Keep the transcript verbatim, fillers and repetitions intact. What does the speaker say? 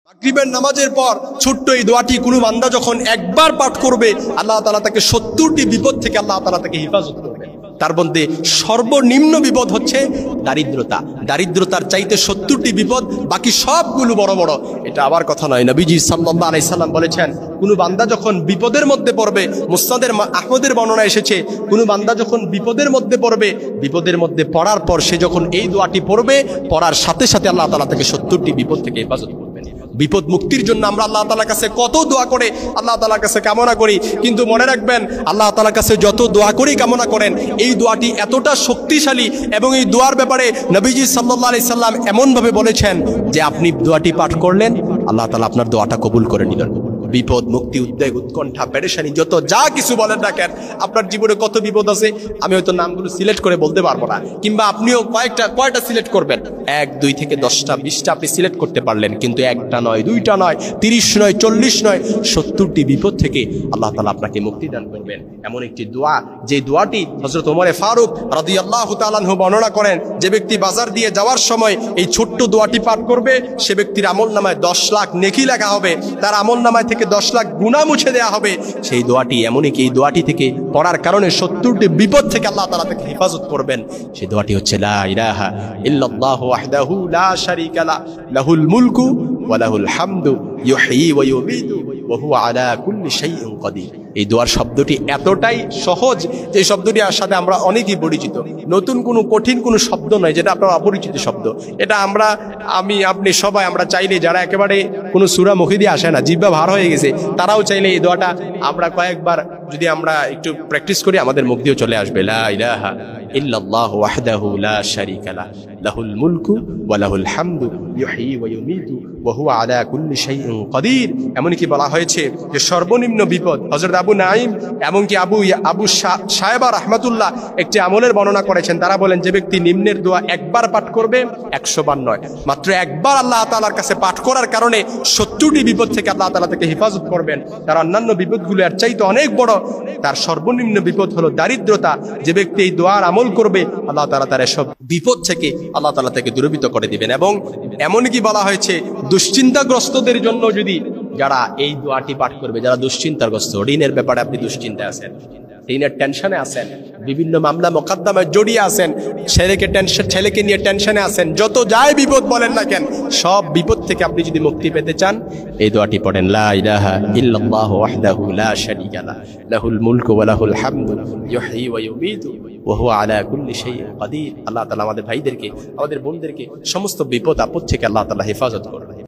মাগরিবের নামাজের পর ছোট্ট এই দোয়াটি কোনো বান্দা যখন একবার পাঠ করবে, আল্লাহ তাআলা তাকে সত্তরটি বিপদ থেকে আল্লাহ তাআলা তাকে হেফাজত করবে। তার মধ্যে সর্বনিম্ন বিপদ হচ্ছে দারিদ্রতা। দারিদ্রতার চাইতে সত্তরটি বিপদ, বাকি সবগুলো বড় বড়। এটা আবার কথা নয়, নবীজি সাল্লাল্লাহু আলাইহি সাল্লাম বলেছেন, কোনো বান্দা যখন বিপদের মধ্যে পড়বে, মুসনাদের আহমদের বর্ণনা এসেছে, কোনো বান্দা যখন বিপদের মধ্যে পড়বে, বিপদের মধ্যে পড়ার পর সে যখন এই দোয়াটি পড়বে, পড়ার সাথে সাথে আল্লাহ তাআলা তাকে সত্তরটি বিপদ থেকে হেফাজত করবেন। বিপদ মুক্তির জন্য আমরা আল্লাহ তাআলার কাছে কত দোয়া করে আল্লাহ তাআলার কাছে কামনা করি, কিন্তু মনে রাখবেন আল্লাহ তাআলার কাছে যত দোয়া করি কামনা করেন, এই দোয়াটি এতটা শক্তিশালী এবং এই দোয়ার ব্যাপারে নবীজি সাল্লাল্লাহু আলাইহি সাল্লাম এমনভাবে বলেছেন যে আপনি দোয়াটি পাঠ করলেন, আল্লাহ তাআলা আপনার দোয়াটা কবুল করে নিলেন। বিপদ মুক্তি, উদ্বেগ, উৎকণ্ঠা, পেরেশানি, যত যা কিছু বলেন না কেন, আপনার জীবনে কত বিপদ আছে আমি হয়তো নামগুলো সিলেক্ট করে বলতে পারবো না, কিংবা আপনিও কয়েকটা কয়টা সিলেক্ট করবেন, এক দুই থেকে দশটা বিশটা আপনি সিলেক্ট করতে পারলেন, কিন্তু একটা নয়, দুইটা নয়, তিরিশ নয়, চল্লিশ নয়, সত্তরটি বিপদ থেকে আল্লাহ তাআলা আপনাকে মুক্তি দান করবেন। এমন একটি দোয়া, যে দোয়াটি হযরত ওমর ফারুক রাদিয়াল্লাহু তাআলা আনহু বর্ণনা করেন, যে ব্যক্তি বাজার দিয়ে যাওয়ার সময় এই ছোট্ট দোয়াটি পাঠ করবে, সে ব্যক্তির আমলনামায় দশ লাখ নেকি লেখা হবে, তার আমলনামায় থেকে দশ লাখ গুনাহ মুছে দেওয়া হবে। সেই দোয়াটি এমনই কি, এই দোয়াটি থেকে পড়ার কারণে সত্তরটি বিপদ থেকে আল্লাহ তাআলা তাকে হেফাজত করবেন। সেই দোয়াটি হচ্ছে লা ইলাহা ইল্লাল্লাহু ওয়াহদাহু লা শারীকা লাহু লাহুল মুলকু ওয়া লাহুল হামদু ইউহয়ী ওয়া ইউমীতু ওয়া হুয়া আলা কুল্লি শাইইন কাদির। এই দোয়ার শব্দটি এতটাই সহজ যে শব্দটির সাথে আমরা অনেকেই পরিচিত, নতুন কোনো কঠিন কোনো শব্দ নয়, যেটা আপনার অপরিচিত শব্দ। এটা আমরা আমি আপনি সবাই আমরা চাইলে, যারা একেবারে কোনো সূরা মুখে দিয়ে আসে না, জিহ্বা ভার হয়ে গেছে, তারাও চাইলে এই দোয়াটা আমরা কয়েকবার যদি আমরা একটু প্র্যাকটিস করি, আমাদের মুখ দিয়েও চলে আসবে। লা ইলাহা ইল্লাল্লাহু ওয়াহদাহু লা শারীকা লাহু লাহুল মুলকু ওয়া লাহুল হামদু ইউহয়ী ওয়া ইউমীতু ওয়া হুয়া আলা কুল্লি শাইইন কাদির। এমনকি বলা হয়েছে যে সর্বনিম্ন বিপদ, হযরত আবু নাঈম এমনকি আবু আবু সাহেবা রাহমাতুল্লাহ একটি আমলের বর্ণনা করেছেন। তারা বলেন, যে ব্যক্তি নিম্নের দোয়া একবার পাঠ করবে, একশো বার নয়, মাত্র একবার আল্লাহ তাআলার কাছে পাঠ করার কারণে সত্তরটি বিপদ থেকে আল্লাহ তাআলা তাকে হেফাজত করবেন। তার অন্যান্য বিপদগুলো এর চাইতে অনেক বড়। তার সর্বনিম্ন বিপদ হলো দারিদ্রতা। যে ব্যক্তি এই দোয়ার আমল করবে, আল্লাহ তাআলা তার এসব বিপদ থেকে আল্লাহ তাআলা তাকে দূরীভূত করে দিবেন। এবং এমনকি বলা হয়েছে, দুশ্চিন্তাগ্রস্তদের জন্য যদি যারা এই দোয়াটি পাঠ করবে, যারা দুশ্চিন্তাগ্রস্ত, ঋণের ব্যাপারে আপনি দুশ্চিন্তায় আছেন, ঋণের টেনশনে আছেন, বিভিন্ন মামলা মোকদ্দমায় জড়িয়ে আছেন, ছেলেকে টেনশন ছেলেকে নিয়ে টেনশনে আছেন, যত যাই বিপদ বলেন না কেন, সব বিপদ থেকে আপনি যদি মুক্তি পেতে চান, এই দোয়াটি পড়েন। লা ইলাহা ইল্লাল্লাহু ওয়াহদাহু লা শারীকা লাহু লাহুল মুলকু ওয়া লাহুল হামদু ইউহয়ী ওয়া ইউমীতু ওয়া হুয়া আলা কুল্লি শাইইন কাদির। আল্লাহ তাআলা আমাদের ভাইদেরকে, আমাদের বোনদেরকে সমস্ত বিপদ আপদ থেকে আল্লাহ তাআলা হেফাজত করবেন।